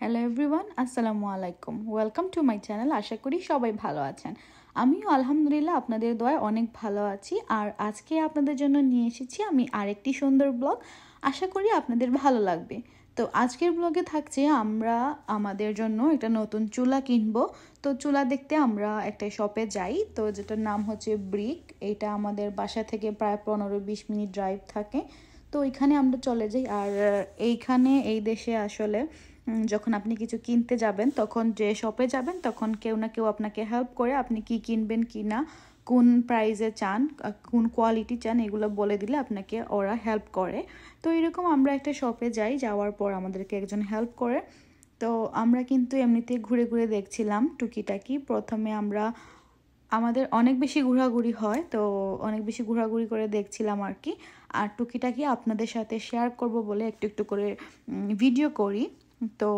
Hello everyone, আসসালামু আলাইকুম। Welcome to my channel. আশা করি সবাই ভালো আছেন। আমিও আলহামদুলিল্লাহ আপনাদের দয়ায় অনেক ভালো আছি। আর আজকে আপনাদের জন্য নিয়ে এসেছি আমি আরেকটি সুন্দর ব্লগ। আশা করি আপনাদের ভালো লাগবে। তো আজকের ব্লগে থাকছে আমরা আমাদের জন্য একটা নতুন চুলা কিনবো। তো চুলা দেখতে আমরা একটা শপে যাই, তো যেটার নাম হচ্ছে ব্রিক। এটা আমাদের বাসা থেকে প্রায় 15-20 মিনিট ড্রাইভ থাকে। তো এখানে আমরা চলে যাই। আর এইখানে এই দেশে আসলে যখন আপনি কিছু কিনতে যাবেন, তখন যে শপে যাবেন তখন কেউ না কেউ আপনাকে হেল্প করে, আপনি কি কিনবেন কি না, কোন প্রাইসে চান, কোন কোয়ালিটি চান, এগুলো বলে দিলে আপনাকে ওরা হেল্প করে। তো এরকম আমরা একটা শপে যাই, যাওয়ার পর আমাদেরকে একজন হেল্প করে। তো আমরা কিন্তু এমনিতে ঘুরে ঘুরে দেখছিলাম টুকিটাকি। প্রথমে আমরা আমাদের অনেক বেশি ঘোরাঘুরি হয়, তো অনেক বেশি ঘোরাঘুরি করে দেখছিলাম আর কি। আর টুকিটাকি আপনাদের সাথে শেয়ার করব বলে একটু একটু করে ভিডিও করি। তো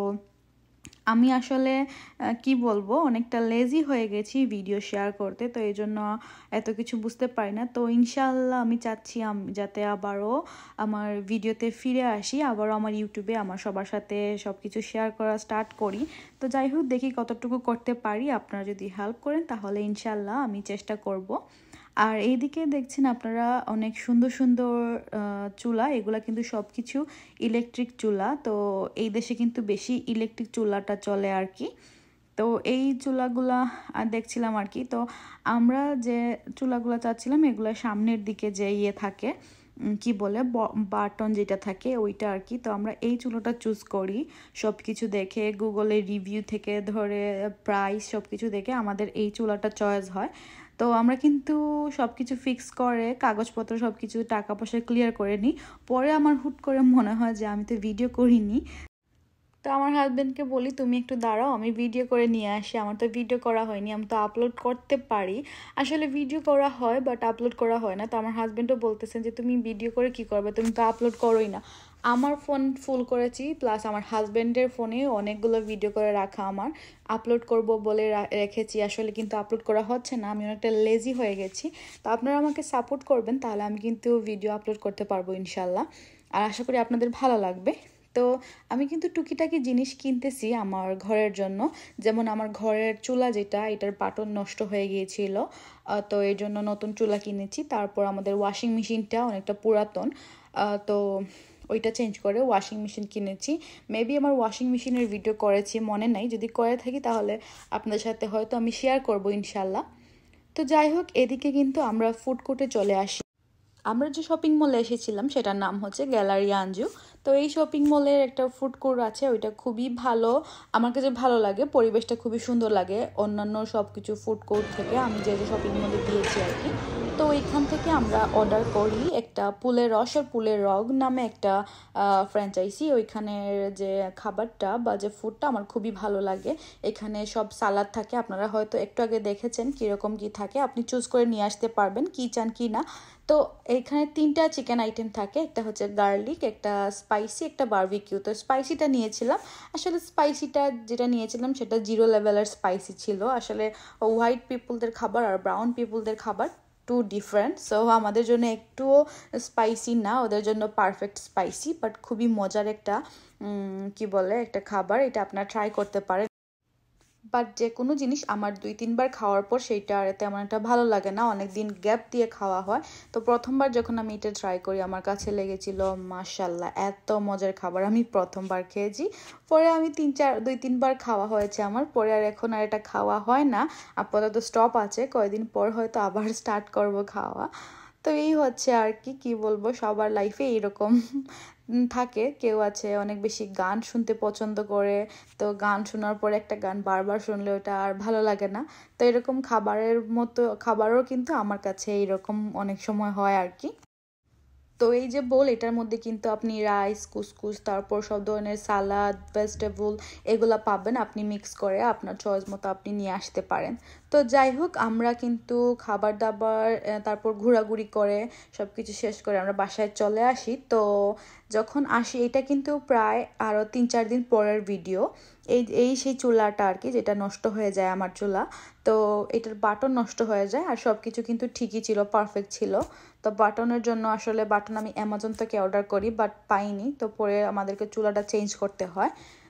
আমি আসলে কি বলবো, অনেকটা লেজি হয়ে গেছি ভিডিও শেয়ার করতে, তো এই জন্য এত কিছু বুঝতে পারি না। তো ইনশাল্লাহ আমি চাচ্ছি যাতে আবারও আমার ভিডিওতে ফিরে আসি, আবারও আমার ইউটিউবে আমার সবার সাথে সব কিছু শেয়ার করা স্টার্ট করি। তো যাই হোক, দেখি কতটুকু করতে পারি। আপনারা যদি হেল্প করেন তাহলে ইনশাল্লাহ আমি চেষ্টা করব। আর এইদিকে দেখছেন আপনারা অনেক সুন্দর সুন্দর চুলা, এগুলা কিন্তু সব কিছু ইলেকট্রিক চুলা। তো এই দেশে কিন্তু বেশি ইলেকট্রিক চুলাটা চলে আর কি। তো এই চুলাগুলা দেখছিলাম আর কি। তো আমরা যে চুলাগুলা চাচ্ছিলাম এগুলো সামনের দিকে যে ইয়ে থাকে, কি বলে, বাটন যেটা থাকে ওইটা আর কি। তো আমরা এই চুলাটা চুজ করি সব কিছু দেখে, গুগলের রিভিউ থেকে ধরে প্রাইস সব কিছু দেখে আমাদের এই চুলাটা চয়েস হয়। তো আমরা কিন্তু সব কিছু ফিক্স করে কাগজপত্র সব কিছু টাকা পয়সা ক্লিয়ার করে নিই। পরে আমার হুট করে মনে হয় যে আমি তো ভিডিও করিনি। তো আমার হাজব্যান্ডকে বলি, তুমি একটু দাঁড়াও, আমি ভিডিও করে নিয়ে আসি। আমার তো ভিডিও করা হয়নি, আমি তো আপলোড করতে পারি। আসলে ভিডিও করা হয় বাট আপলোড করা হয় না। তো আমার হাজব্যান্ডও বলতেছেন যে তুমি ভিডিও করে কি করবে, তুমি তো আপলোড করোই না। আমার ফোন ফুল করেছি, প্লাস আমার হাজব্যান্ডের ফোনে অনেকগুলো ভিডিও করে রাখা আমার, আপলোড করব বলে রেখেছি। আসলে কিন্তু আপলোড করা হচ্ছে না, আমি অনেকটা লেজি হয়ে গেছি। তো আপনারা আমাকে সাপোর্ট করবেন, তাহলে আমি কিন্তু ভিডিও আপলোড করতে পারবো ইনশাল্লাহ। আর আশা করি আপনাদের ভালো লাগবে। তো আমি কিন্তু টুকিটাকি জিনিস কিনতেছি আমার ঘরের জন্য। যেমন আমার ঘরের চুলা যেটা, এটার বাটন নষ্ট হয়ে গিয়েছিল, তো এর জন্য নতুন চুলা কিনেছি। তারপর আমাদের ওয়াশিং মেশিনটা অনেকটা পুরাতন, তো ওইটা চেঞ্জ করে ওয়াশিং মেশিন কিনেছি। মেবি আমার ওয়াশিং মেশিনের ভিডিও করেছি, মনে নাই। যদি করে থাকি তাহলে আপনাদের সাথে হয়তো আমি শেয়ার করব ইনশাল্লাহ। তো যাই হোক, এদিকে কিন্তু আমরা ফুড কোর্টে চলে আসি। আমরা যে শপিং মলে এসেছিলাম সেটার নাম হচ্ছে গ্যালারি আঞ্জু। তো এই শপিং মলের একটা ফুড কোর্ট আছে, ওইটা খুবই ভালো, আমার কাছে ভালো লাগে, পরিবেশটা খুবই সুন্দর লাগে অন্যান্য সব কিছু ফুড কোর্ট থেকে আমি যে যে শপিং মলে গিয়েছি আর কি। তো এখান থেকে আমরা অর্ডার করি একটা পুলের রস আর পুলের রগ নামে একটা ফ্র্যাঞ্চাইজি। ওইখানের যে খাবারটা বা যে ফুডটা আমার খুবই ভালো লাগে। এখানে সব সালাদ থাকে, আপনারা হয়তো একটু আগে দেখেছেন কীরকম কী থাকে, আপনি চুজ করে নিয়ে আসতে পারবেন কী চান কী না। তো এখানে 3টা চিকেন আইটেম থাকে, একটা হচ্ছে গার্লিক, একটা স্পাইসি, একটা বারবিকিউ। তো স্পাইসিটা নিয়েছিলাম। আসলে স্পাইসিটা যেটা নিয়েছিলাম সেটা 0 লেভেলের স্পাইসি ছিল। আসলে হোয়াইট পিপলদের খাবার আর ব্রাউন পিপলদের খাবার টু ডিফারেন্ট। সো আমাদের জন্য একটুও স্পাইসি না, ওদের জন্য পারফেক্ট স্পাইসি। বাট খুবই মজার একটা কি বলে একটা খাবার, এটা আপনারা ট্রাই করতে পারেন। বাট যে কোনো জিনিস আমার 2-3 বার খাওয়ার পর সেইটা আর তেমন একটা ভালো লাগে না, অনেক দিন গ্যাপ দিয়ে খাওয়া হয়। তো প্রথমবার যখন আমি এটা ট্রাই করি আমার কাছে লেগেছিল মাশাল্লাহ, এত মজার খাবার আমি প্রথমবার খেয়েছি। পরে আমি 2-3 বার খাওয়া হয়েছে আমার, পরে আর এখন আর এটা খাওয়া হয় না। আপাতত স্টপ আছে, কয়েকদিন পর হয়তো আবার স্টার্ট করব খাওয়া। তো এই হচ্ছে আর কি, কি বলবো, সবার লাইফে এইরকম থাকে। কেউ আছে অনেক বেশি গান শুনতে পছন্দ করে, তো গান শোনার পরে একটা গান বারবার শুনলে ওটা আর ভালো লাগে না। তো এরকম খাবারের মতো খাবারও কিন্তু আমার কাছে এইরকম অনেক সময় হয় আর কি। তো এই যে বোল, এটার মধ্যে কিন্তু আপনি রাইস, কুসকুস, তারপর সব ধরনের সালাদ, ভেজিটেবল এগুলা পাবেন। আপনি মিক্স করে আপনার চয়েস মতো আপনি নিয়ে আসতে পারেন। তো যাই হোক, আমরা কিন্তু খাবার দাবার তারপর ঘোরাঘুরি করে সব কিছু শেষ করে আমরা বাসায় চলে আসি। তো যখন আসি, এটা কিন্তু প্রায় আরও 3-4 দিন পরের ভিডিও। এই সেই চুলাটা আর কি, যেটা নষ্ট হয়ে যায় আমার চুলা। তো এটার বাটন নষ্ট হয়ে যায়, আর সব কিছু কিন্তু ঠিকই ছিল, পারফেক্ট ছিল। তো বাটনের জন্য আসলে বাটন আমি অ্যামাজন থেকে অর্ডার করি বাট পাইনি, তো পরে আমাদেরকে চুলাটা চেঞ্জ করতে হয়।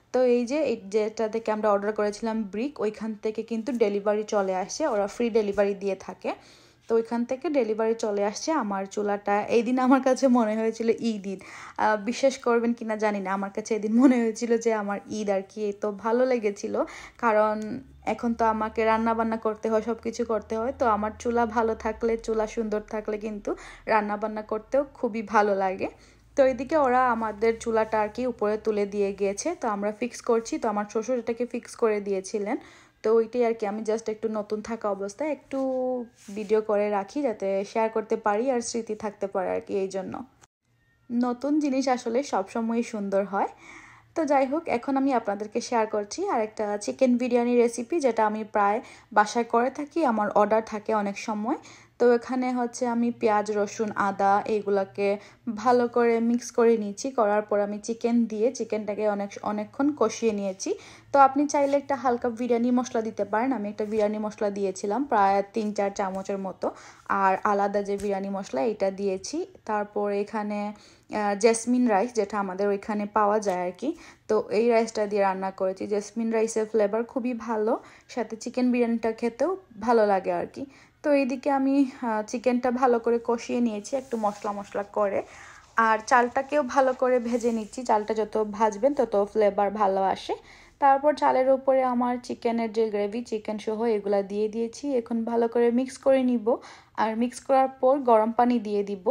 তো এই যে যেটা থেকে আমরা অর্ডার করেছিলাম ব্রিক, ওইখান থেকে কিন্তু ডেলিভারি চলে আসে, ওরা ফ্রি ডেলিভারি দিয়ে থাকে। তো ওইখান থেকে ডেলিভারি চলে আসছে। আমার চুলাটা এই দিন আমার কাছে মনে হয়েছিল ঈদ ঈদ, বিশ্বাস করবেন কিনা জানি না, আমার কাছে এদিন মনে হয়েছিল যে আমার ঈদ আর কি। তো ভালো লেগেছিল, কারণ এখন তো আমাকে রান্না বান্না করতে হয়, সব কিছু করতে হয়। তো আমার চুলা ভালো থাকলে, চুলা সুন্দর থাকলে কিন্তু রান্না বান্না করতেও খুবই ভালো লাগে। তো এইদিকে ওরা আমাদের চুলাটা আর কি উপরে তুলে দিয়ে গিয়েছে, তো আমরা ফিক্স করছি। তো আমার শ্বশুর এটাকে ফিক্স করে দিয়েছিলেন। তো ওইটাই আর কি, আমি জাস্ট একটু নতুন থাকা অবস্থায় একটু ভিডিও করে রাখি যাতে শেয়ার করতে পারি আর স্মৃতি থাকতে পারে আর কি। এই জন্য নতুন জিনিস আসলে সবসময়ই সুন্দর হয়। তো যাই হোক, এখন আমি আপনাদেরকে শেয়ার করছি আর একটা চিকেন বিরিয়ানি রেসিপি, যেটা আমি প্রায় বাসায় করে থাকি, আমার অর্ডার থাকে অনেক সময়। তো এখানে হচ্ছে আমি পেঁয়াজ, রসুন, আদা এইগুলাকে ভালো করে মিক্স করে নিয়েছি। করার পর আমি চিকেন দিয়ে চিকেনটাকে অনেকক্ষণ কষিয়ে নিয়েছি। তো আপনি চাইলে একটা হালকা বিরিয়ানি মশলা দিতে পারেন। আমি একটা বিরিয়ানি মশলা দিয়েছিলাম প্রায় 3-4 চামচের মতো, আর আলাদা যে বিরিয়ানি মশলা এটা দিয়েছি। তারপর এখানে জেসমিন রাইস, যেটা আমাদের ওইখানে পাওয়া যায় আর কি, তো এই রাইসটা দিয়ে রান্না করেছি। জেসমিন রাইসের ফ্লেভার খুবই ভালো, সাথে চিকেন বিরিয়ানিটা খেতেও ভালো লাগে আর কি। তো এইদিকে আমি চিকেনটা ভালো করে কষিয়ে নিয়েছি একটু মশলা মশলা করে, আর চালটাকেও ভালো করে ভেজে নিচ্ছি। চালটা যত ভাজবেন তত ফ্লেভার ভালো আসে। তারপর চালের উপরে আমার চিকেনের যে গ্রেভি, চিকেন সহ এগুলা দিয়ে দিয়েছি। এখন ভালো করে মিক্স করে নিব, আর মিক্স করার পর গরম পানি দিয়ে দিব।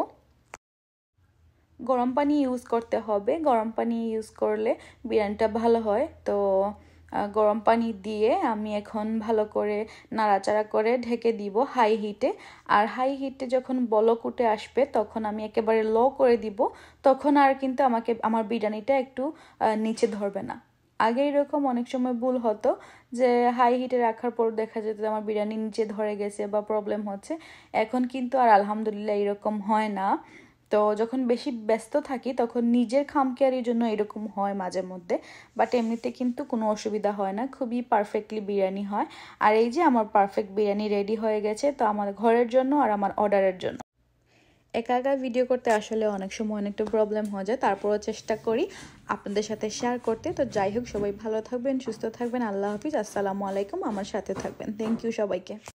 গরম পানি ইউজ করতে হবে, গরম পানি ইউজ করলে বিরিয়ানিটা ভালো হয়। তো গরম পানি দিয়ে আমি এখন ভালো করে নাড়াচাড়া করে ঢেকে দিব হাই হিটে। আর হাই হিটে যখন বলক উঠে আসবে তখন আমি একেবারে লো করে দিব। তখন আর কিন্তু আমার বিরিয়ানিটা একটু নিচে ধরবে না। আগে এরকম অনেক সময় ভুল হতো যে হাই হিটে রাখার পর দেখা যেত আমার বিরিয়ানি নিচে ধরে গেছে বা প্রবলেম হচ্ছে। এখন কিন্তু আর আলহামদুলিল্লাহ এরকম হয় না। তো যখন বেশি ব্যস্ত থাকি তখন নিজের খামখেয়ালির জন্য এরকম হয় মাঝে মধ্যে, বাট এমনিতে কিন্তু কোনো অসুবিধা হয় না, খুবই পারফেক্টলি বিরিয়ানি হয়। আর এই যে আমার পারফেক্ট বিরিয়ানি রেডি হয়ে গেছে, তো আমার ঘরের জন্য আর আমার অর্ডারের জন্য। একা একা ভিডিও করতে আসলে অনেক সময় অনেকটা প্রবলেম হয়ে যায়, তারপরও চেষ্টা করি আপনাদের সাথে শেয়ার করতে। তো যাই হোক, সবাই ভালো থাকবেন, সুস্থ থাকবেন। আল্লাহ হাফিজ, আসসালামু আলাইকুম। আমার সাথে থাকবেন। থ্যাংক ইউ সবাইকে।